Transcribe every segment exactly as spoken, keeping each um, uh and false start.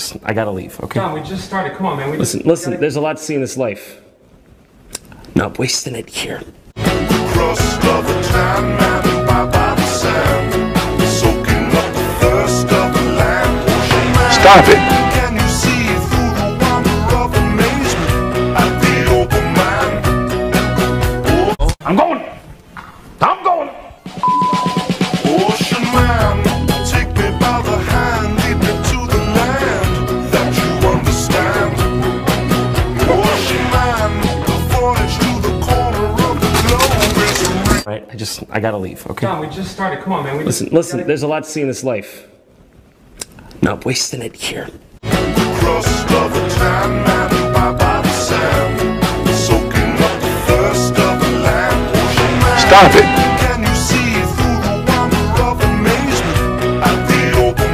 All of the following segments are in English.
just, I gotta leave, okay? John, we just started. Come on, man. We Listen, just, listen, gotta... there's a lot to see in this life. Not wasting it here. Crust of the time, man, by, by the sand, soaking up the thirst of the land. Stop it! Can you see through the wonder of amazement at the open mind? Oh, I'm going! I'm going! ocean man, take me by the hand, lead me to the land that you understand. Ocean man, the voyage to the corner of the globe is a Right, I just, I gotta leave, okay? John, we just started. Come on, man. We Listen, just, listen, gotta... there's a lot to see in this life. Not wasting it here. crust of the time, man, by, by the sand, soaking up the thirst of the land. Ocean man, Stop it! can you see through the wonder of amazement at the open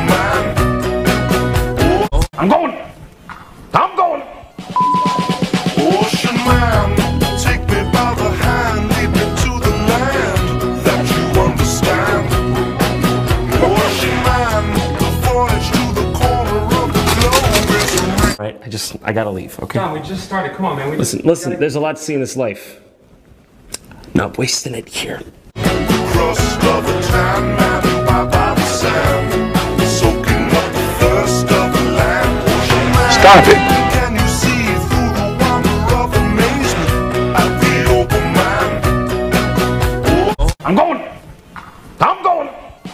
mind? Oh, I'm going! I'm going! ocean man, take me by the hand, lead me to the land that you understand. Ocean man, the voyage to the corner of the globe is a Right, I just, I gotta leave, okay? John, we just started. Come on, man. We Listen, just, listen, gotta... there's a lot to see in this life. Not wasting it here. crust of the time, man, by, by the sand, soaking up the thirst of the land. Ocean man, Stop it! can you see through the wonder of amazement at the open mind? Oh, I'm going! I'm going!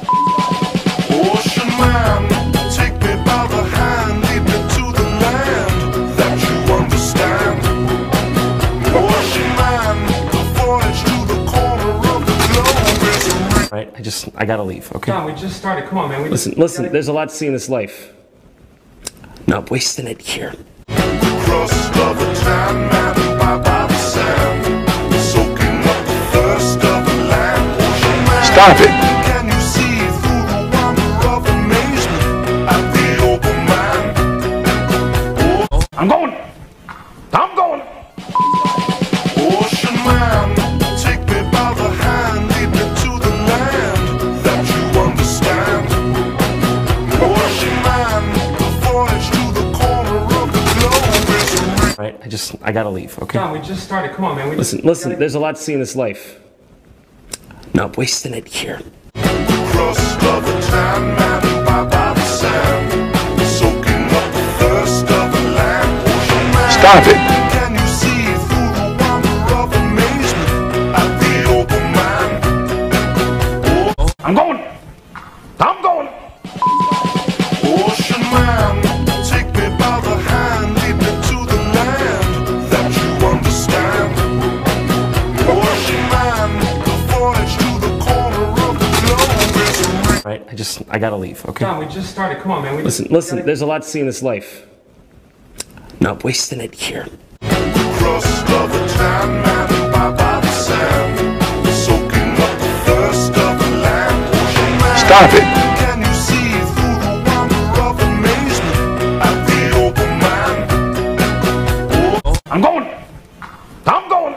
ocean man, take me by the hand, lead me to the land that you understand. Ocean man, the voyage to the corner of the globe is a Right, I just, I gotta leave, okay? John, we just started. Come on, man. We Listen, just, listen, gotta... there's a lot to see in this life. Not wasting it here. crust of the time, man, by, by the sand, soaking up the thirst of the land. Ocean man, Stop it! can you see through the wonder of amazement at the open mind? Oh, I'm going! I'm going! ocean man, take me by the hand, lead me to the land that you understand. Ocean man, the voyage to the corner of the globe is a Right, I just, I gotta leave, okay? John, we just started. Come on, man. We Listen, just, listen, gotta... there's a lot to see in this life. Not wasting it here. crust of the time, man, by, by the sand, soaking up the thirst of the land. Ocean man, Stop it! can you see through the wonder of amazement at the open mind? Oh, I'm going! I'm going! ocean man, take me by the hand, lead me to the land that you understand. Ocean man, the voyage to the corner of the globe is a Right, I just, I gotta leave, okay? John, we just started. Come on, man. We Listen, just, listen, gotta... there's a lot to see in this life. Not wasting it here. crust of the time, man, by, by the sand, soaking up the thirst of the land. Ocean man, Stop it! can you see through the wonder of amazement at the open mind? Oh, I'm going! I'm going!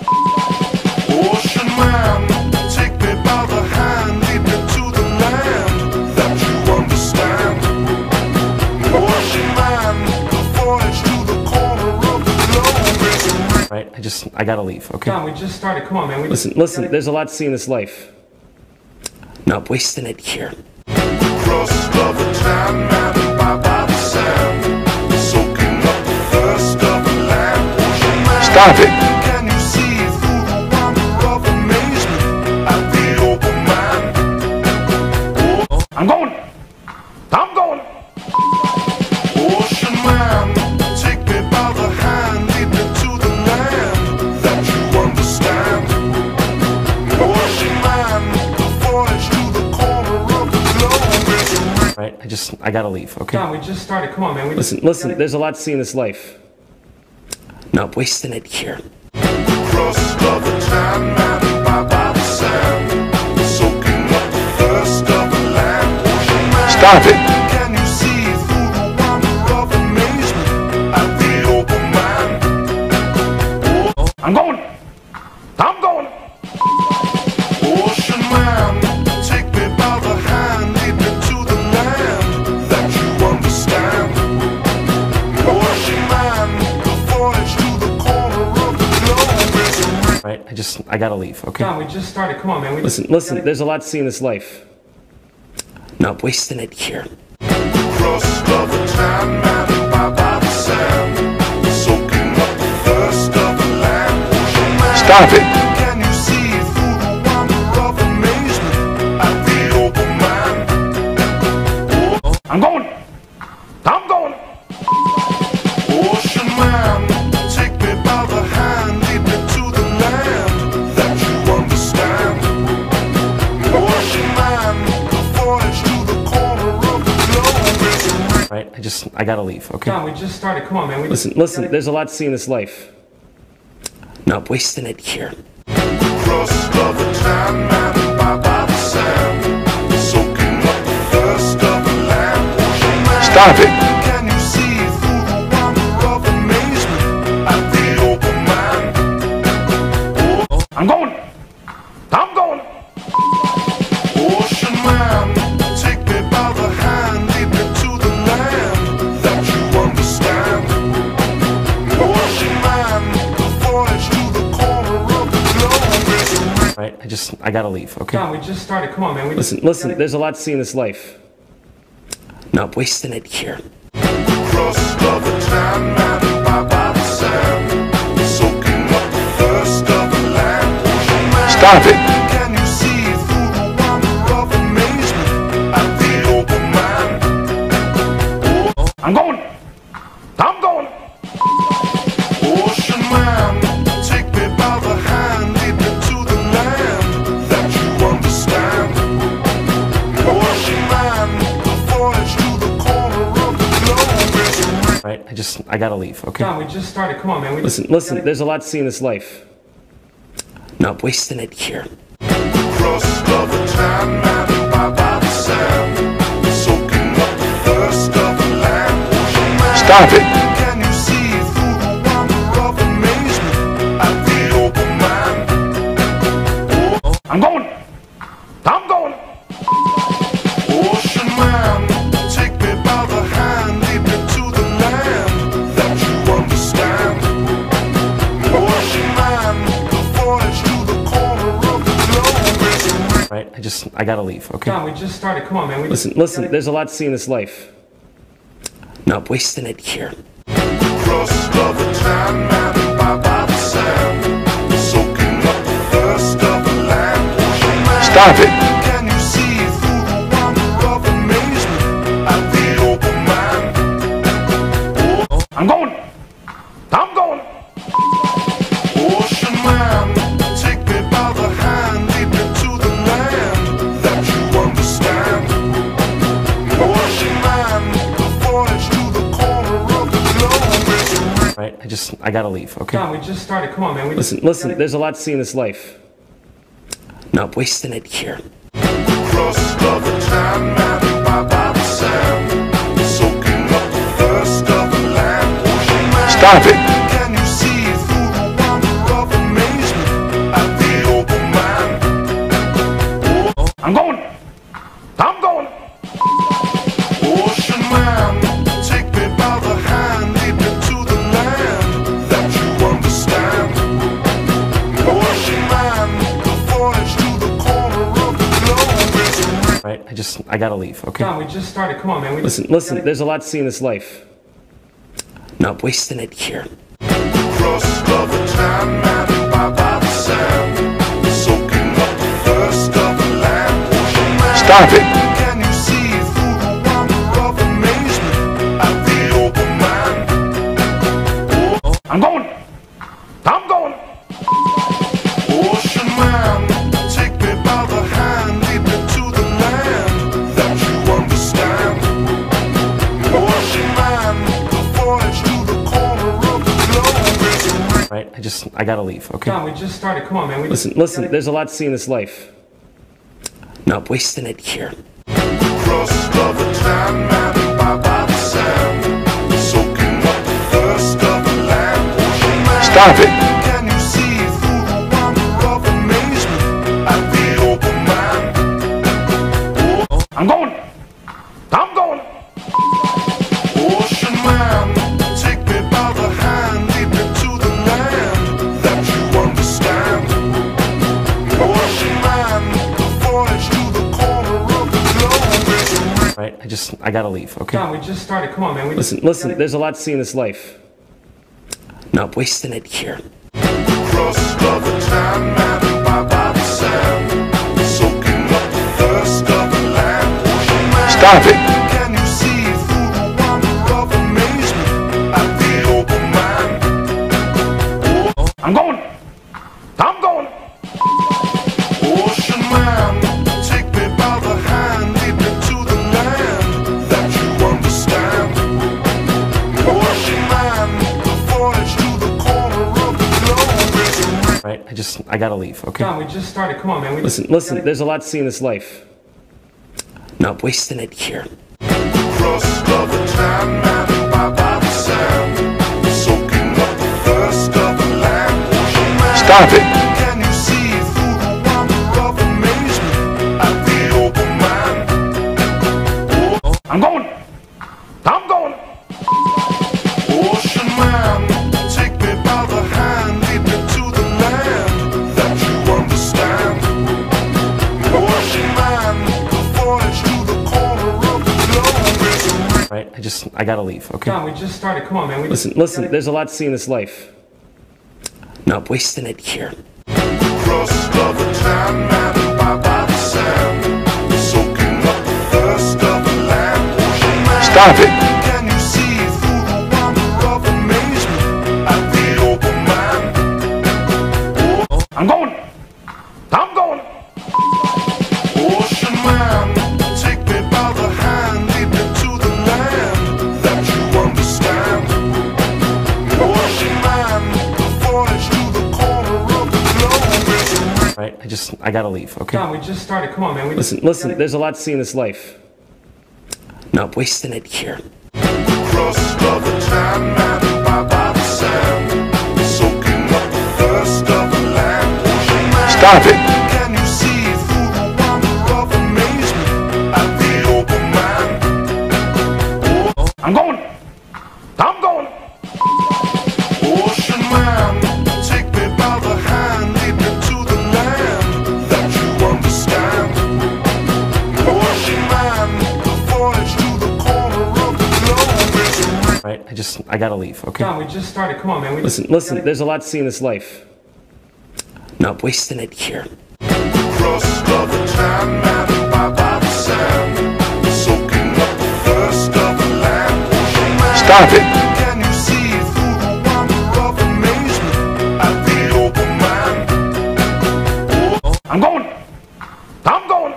ocean man, take me by the hand, lead me to the land that you understand. Ocean man, the voyage to the corner of the globe is a Right, I just, I gotta leave, okay? John, we just started. Come on, man. We Listen, just, listen, gotta... there's a lot to see in this life. Not wasting it here. crust of the time, man, by, by the sand, soaking up the thirst of the land. Ocean man, Stop it! can you see through the wonder of amazement at the open mind? Oh, I'm going! I'm going! ocean man, take me by the hand, lead me to the land that you understand. Ocean man, the voyage to the corner of the globe is a Right, I just, I gotta leave, okay? John, we just started. Come on, man. We Listen, just, listen, gotta... there's a lot to see in this life. Not wasting it here. crust of the time, man, by, by the sand, soaking up the thirst of the land. Ocean man, Stop it! can you see through the wonder of amazement at the open mind? Oh, I'm going! I'm going! ocean man, take me by the hand, lead me to the land that you understand. just, I gotta leave, okay? John, we just started. Come on, man. We Listen, listen, there's a lot to see in this life. Not wasting it here. Crust of the tan man by, by the sand, soaking up the thirst of the land. Stop it! Can you see through the wonder of amazement at the open man? I'm going! I'm going! Ocean man, take me by the hand, lead me to the land that you understand. Ocean man, the voyage to the corner of the globe is a real. Right, I just, I gotta leave, okay? John, we just started. Come on, man. We Listen, listen, there's a lot to see in this life. Not wasting it here. Crust of the tan man by, by the sand, soaking up the thirst of the land. Ocean man, Stop it! can you see through the wonder of amazement at the open man? I'm going! I'm going! Ocean man, take me by the hand, lead me to the land that you understand. Ocean man, the voyage to the corner of the globe is a real. Right, I just, I gotta leave, okay? John, we just started. Come on, man. We Listen, listen, there's a lot to see in this life. Not wasting it here. Crust of the tan man by, by the sand, soaking up the thirst of the land. Ocean man, Stop it! can you see through the wonder of amazement at the open man? I'm going! I'm going! Ocean man, take me by the hand, lead me to the land that you understand. Ocean man, the voyage to the corner of the globe is a real. Right, I just, I gotta leave, okay? John, we just started. Come on, man. We Listen, listen, there's a lot to see in this life. Not wasting it here. Crust of the tan man by, by the sand, soaking up the thirst of the land. Ocean man, Stop it! can you see through the wonder of amazement at the open man? I'm going! I'm going! Ocean man, take me by the hand, lead me to the land that you understand. Ocean man, the voyage to the corner of the globe is a real. Right, I just, I gotta leave, okay? John, we just started. Come on, man. We Listen, listen, there's a lot to see in this life. Not wasting it here. Crust of the tan man by, by the sand, soaking up the thirst of the land. Ocean man, Stop it! can you see through the wonder of amazement at the open man? I'm going! I'm going! Ocean man, take me by the hand, lead me to the land that you understand. Ocean man, the voyage to the corner of the globe is a real. Right, I just, I gotta leave, okay? John, we just started. Come on, man. We Listen, listen, there's a lot to see in this life. Not wasting it here. Crust of the tan man by, by the sand, soaking up the thirst of the land. Ocean man, Stop it! can you see through the wonder of amazement at the open man? I'm going! I'm going! Ocean man, take me by the hand, lead me to the land that you understand. Ocean man, the voyage to the corner of the globe is a real. Right, I just, I gotta leave, okay? John, we just started. Come on, man. We Listen, listen, there's a lot to see in this life. Not wasting it here. Crust of the tan man by, by the sand, soaking up the thirst of the land. Ocean man, Stop it! can you see through the wonder of amazement at the open man? I'm going! I'm going! Ocean man, take me by the hand, lead me to the land that you understand. Ocean man, the voyage to the corner of the globe is a real. Right, I just, I gotta leave, okay? John, we just started. Come on, man. We Listen, listen, there's a lot to see in this life. Not wasting it here. Crust of the tan man by, by the sand, soaking up the thirst of the land. Ocean man, Stop it! can you see through the wonder of amazement at the open man? I'm going! I'm going! Ocean man, take me by the hand, lead me to the land that you understand. I gotta leave, okay? John, we just started. Come on, man. We Listen, listen, there's a lot to see in this life. Not wasting it here. Crust of the time, man, by by the sand, soaking up the thirst of the land. Stop it. Can you see through the wonder of amazement at the open mind? I'm going. I'm going. Ocean man, take me by the hand, lead me to the land that you understand. Ocean man, the voyage to the corner of the globe is a real. Right? I just, I gotta leave, okay? John, we just started. Come on, man. We Listen, listen, there's a lot to see in this life. Not wasting it here. Crust of the time, man, by by the sand, soaking up the thirst of the land. Ocean man, Stop it. can you see through the wonder of amazement at the open mind? I'm going. I'm going. Ocean man, take me by the hand, lead me to the land that you understand. Ocean man, the voyage to the corner of the globe is a real. Right? I just, I gotta leave, okay? John, we just started. Come on, man. We Listen, listen, there's a lot to see in this life. Not wasting it here. Crust of the time, man, by by the sand, soaking up the thirst of the land. Ocean man, Stop it. can you see through the wonder of amazement at the open mind? I'm going. I'm going. Ocean man, take me by the hand, lead me to the land that you understand. Ocean man, the voyage to the corner of the globe is a real. Right? I just, I gotta leave, okay? John, we just started. Come on, man. We Listen, listen, there's a lot to see in this life. Not wasting it here. Crust of the time, man, by by the sand, soaking up the thirst of the land. Ocean man, Stop it. can you see through the wonder of amazement at the open mind? I'm going. I'm going. Ocean man, take me by the hand, lead me to the land that you understand. Ocean man, the voyage to the corner of the globe is a real. Right? I just, I gotta leave, okay? John, we just started. Come on, man. We Listen, listen, there's a lot to see in this life. Not wasting it here. Crust of the time, man, by by the sand, soaking up the thirst of the land. Ocean man, Stop it. can you see through the wonder of amazement at the open mind? I'm going. I'm going.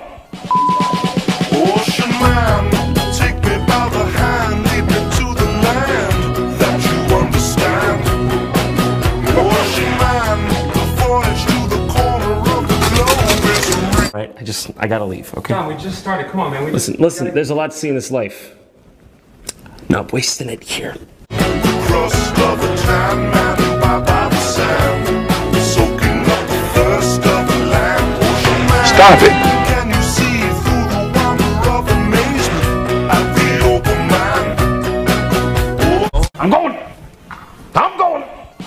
Ocean man, take me by the hand, lead me to the land that you understand. Ocean man, the voyage to the corner of the globe is a real. Right? I just, I gotta leave, okay? John, we just started. Come on, man. We Listen, listen, there's a lot to see in this life. Not wasting it here. Crust of the time, man, by by the sand, soaking up the thirst of the land. Ocean man, Stop it. can you see through the wonder of amazement at the open mind? I'm going. I'm going.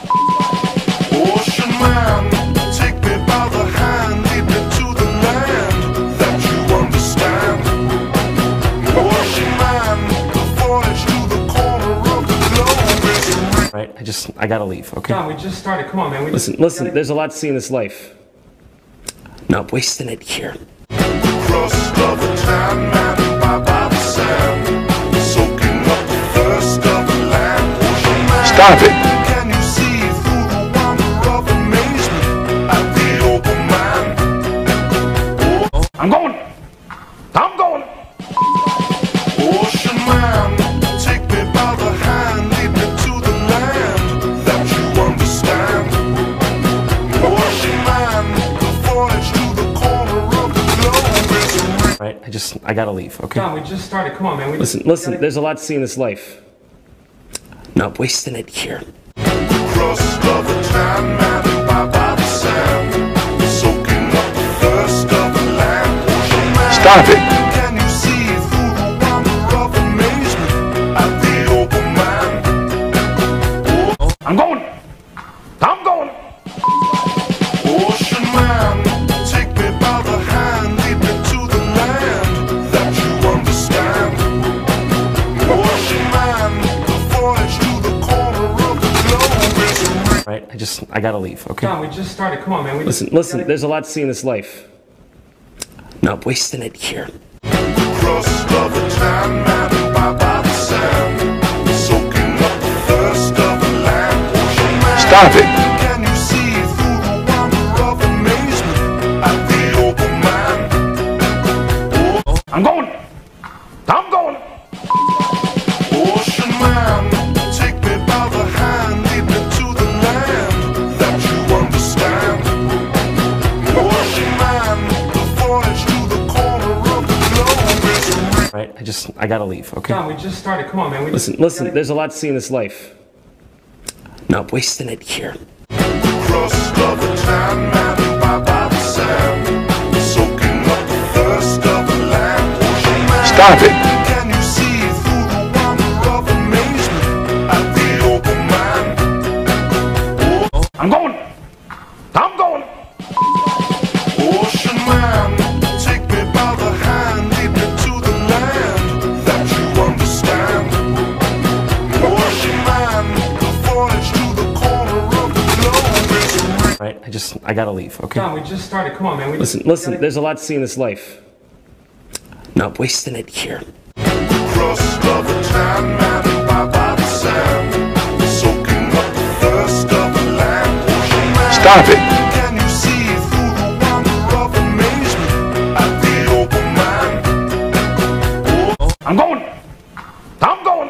Ocean man, take me by the hand, lead me to the land that you understand. Ocean man, the voyage to the corner of the globe is a real. Right? I just, I gotta leave, okay? John, we just started. Come on, man. We Listen, listen, there's a lot to see in this life. Not wasting it here. Crust of the time, man, by by the sand, soaking up the thirst of the land. Ocean man, Stop it. can you see through the wonder of amazement at the open mind? I'm going. I'm going. Ocean man, take me by the hand, lead me to the land that you understand. Ocean man, the voyage to the corner of the globe is a real. Right? I just, I gotta leave, okay? John, we just started. Come on, man. We Listen, listen, there's a lot to see in this life. Not wasting it here. Crust of the time, man, by by the sand, soaking up the thirst of the land. Ocean man, Stop it. can you see through the wonder of amazement at the open mind? I'm going. I'm going. Ocean man, take me by the hand, lead me to the land that you understand. voyage to the corner of the globe is a real. Right, I just, I gotta leave, okay? John, we just started. Come on, man. We Listen, listen, there's a lot to see in this life. Not wasting it here. Crust of a tan man by by the sand, soaking up the thirst of the land. Stop it. Can you see through the wonder of amazement at the open man? I'm going. I'm going. Ocean man, take me by the hand, lead me to the land that you understand. Ocean man, the voyage to the corner of the globe is a real. Right, I just, I gotta leave, okay? John, we just started. Come on, man. We Listen, listen, there's a lot to see in this life. Not wasting it here. Crust of a tan man by by the sand, soaking up the thirst of the land. Stop it. Can you see through the wonder of amazement at the open man? I'm going. I'm going. Ocean man, take me by the hand, lead me to the land that you understand. Ocean man, the voyage to the corner of the globe is a real. Right, I just, I gotta leave, okay? John, we just started. Come on, man. We Listen, listen, there's a lot to see in this life. Not wasting it here. Crust of a tan man by by the sand, soaking up the thirst of the land. Stop it. Can you see through the wonder of amazement at the open man? I'm going. I'm going.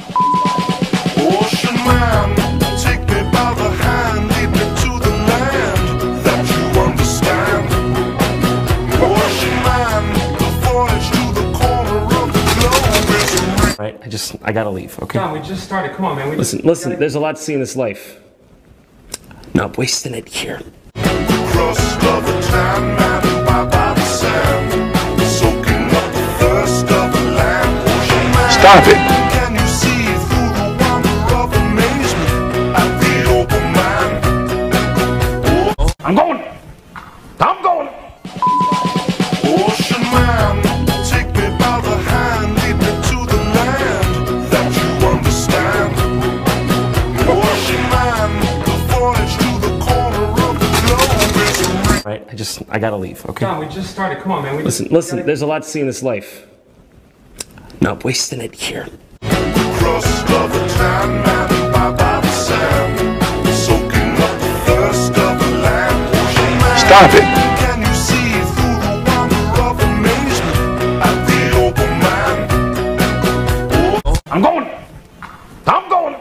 Ocean man, take me by the hand, lead me to the land that you understand. Ocean man, the voyage to the corner of the globe is a real. Right, I just, I gotta leave, okay? John, we just started. Come on, man. We Listen, listen, there's a lot to see in this life. Not wasting it here. Crust of a tan man by by the sand, soaking up the thirst of the land. Stop it. Can you see through the wonder of amazement at the open man? I'm going. I'm going. Ocean man, take me by the hand, lead me to the land that you understand. Ocean man, the voyage to the corner of the globe is a real. Right, I just, I gotta leave, okay? John, we just started. Come on, man. We Listen, listen, there's a lot to see in this life. Not wasting it here. Crust of a tan man by by the sand, soaking up the thirst of the land. Stop it. Can you see through the wonder of amazement at the open man? I'm going. I'm going.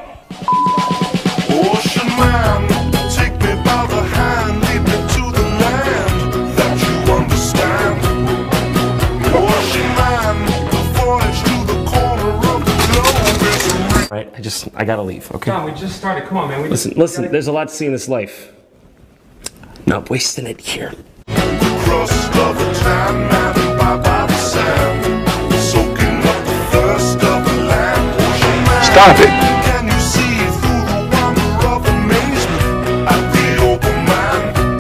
Ocean man, take me by the hand, lead me to the land that you understand. Ocean man, the voyage to the corner of the globe is a real. Right, I just, I gotta leave, okay? John, we just started. Come on, man. We Listen, listen, there's a lot to see in this life. Not wasting it here. Crust of a tan man by by the sand, soaking up the thirst of the land. Stop it. Can you see through the wonder of amazement at the open man?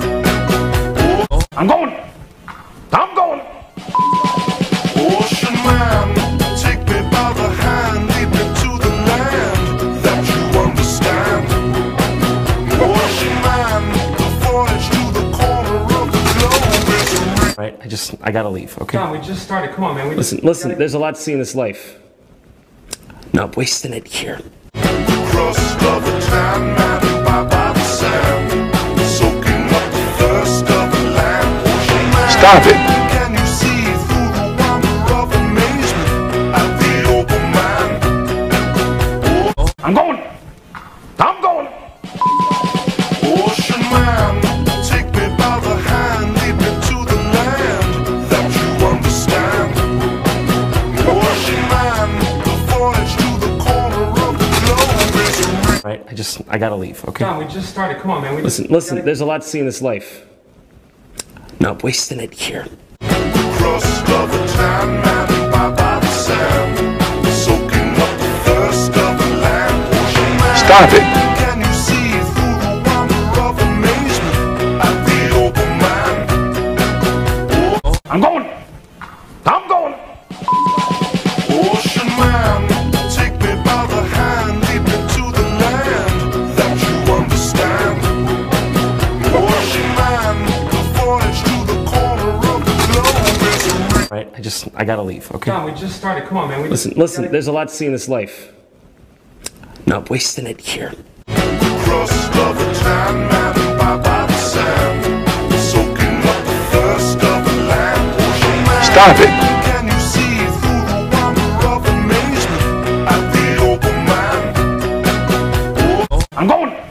I'm going. I'm going. Ocean man, take me by the hand, lead me to the land that you understand. Ocean man, the voyage to the corner of the globe is a real. Right, I just, I gotta leave, okay? John, we just started. Come on, man. We Listen, listen, there's a lot to see in this life. Not wasting it here. Crust of a tan man by by the sand, soaking up the thirst of the land. Stop it. Can you see through the wonder of amazement at the open man? I'm going. I'm going. Ocean man, take me by the hand, lead me to the land that you understand. Ocean man, the voyage to the corner of the globe is a real. Right, I just, I gotta leave, okay? John, we just started. Come on, man. We Listen, listen, there's a lot to see in this life. Not wasting it here. Crust of a tan man by by the sand, soaking up the thirst of the land. Stop it. Can you see through the wonder of amazement at the open man? I'm going. I'm going. Ocean man, take me by the hand, lead me just, I gotta leave, okay? John, we just started. Come on, man. We Listen, just, listen, we gotta- there's a lot to see in this life. Not wasting it here. Crust of a tan man by, by the sand, soaking up the thirst of the land. Ocean man, Stop it. can you see through the wonder of amazement at the open man? I'm going.